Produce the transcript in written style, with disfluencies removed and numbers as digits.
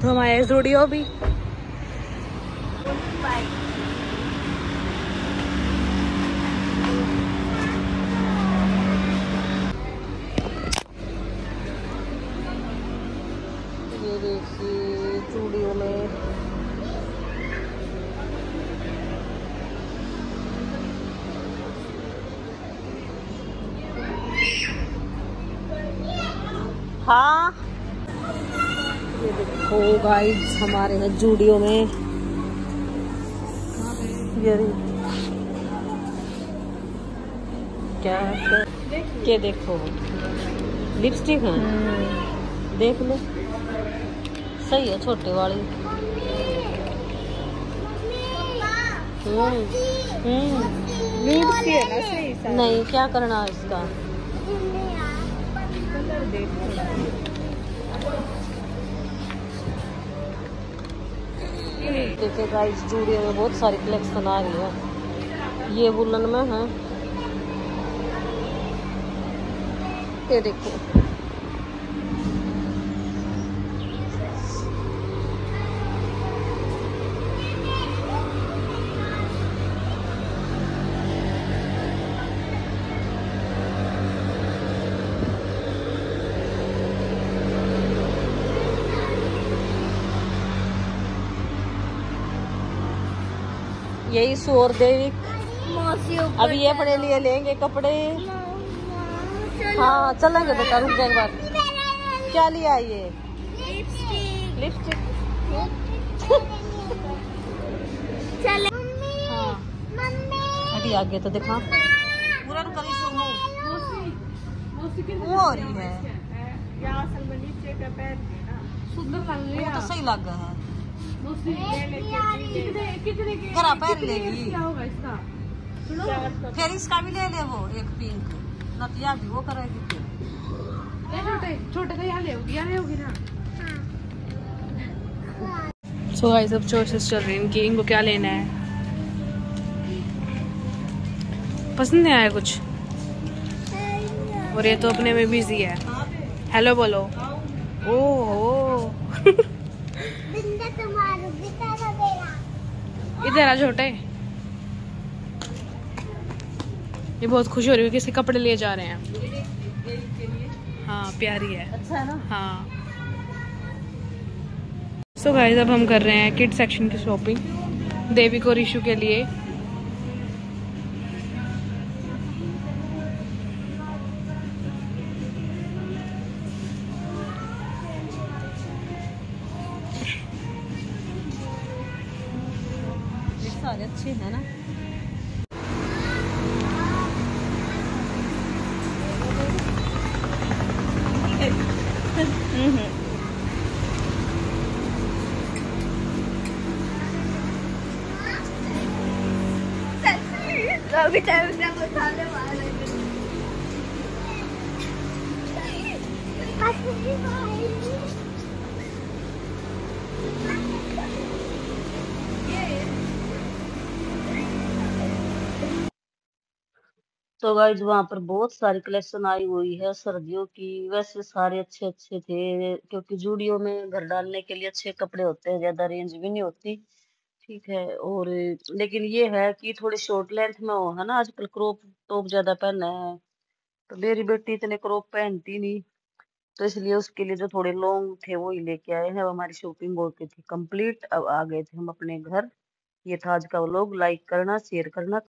तो हमारे स्टूडियो भी ये देखिए स्टूडियो में हाँ ये देखो गाइस हमारे हैं जूडियो में क्या देखो लिपस्टिक है देख लो सही है छोटे वाली नहीं क्या करना है इसका देखिए गाइस जूडियो में बहुत सारी कलेक्शन आ रही है। ये वुलन में है ये देखो यही सोर देविक अभी ये अपने लिए लेंगे कपड़े। हाँ चलेंगे बेटा रुक जाए बात क्या लिया ये लिपस्टिक हाँ अभी आगे तो देखा पूरा करी सुनो वो हो रही है सुंदर तो सही लग रहा है करा पैर लेगी फिर इसका भी ले ले वो एक पिंक नतिया भी वो करेगी छोटे तो यहाँ ले होगी ना। सो गाइस अब चॉइसेस चल रही हैं इनकी इनको क्या लेना है पसंद नहीं आया कुछ और ये तो अपने में बिजी है। हेलो बोलो ओह इधर आ छोटे ये बहुत खुश हो रही है कि इसके कपड़े ले जा रहे हैं। हाँ प्यारी है अच्छा है ना हाँ। सो गाइस अब हम कर रहे हैं किड सेक्शन की शॉपिंग देविक और ईशु के लिए। सारे अच्छे हैं ना तो गाइज वहां पर बहुत सारी कलेक्शन आई हुई है सर्दियों की। वैसे सारे अच्छे अच्छे थे क्योंकि जूडियो में घर डालने के लिए अच्छे कपड़े होते हैं ज्यादा रेंज भी नहीं होती ठीक है। और लेकिन ये है कि थोड़ी शॉर्ट लेंथ में हो है ना आजकल क्रॉप टॉप ज्यादा पहनना है तो मेरी बेटी इतने क्रॉप पहनती नहीं तो इसलिए उसके लिए जो थोड़े लॉन्ग थे वो ही लेके आए हैं। अब हमारी शॉपिंग हो गई थी कंप्लीट अब आ गए थे हम अपने घर। ये था आज का व्लॉग लाइक करना शेयर करना।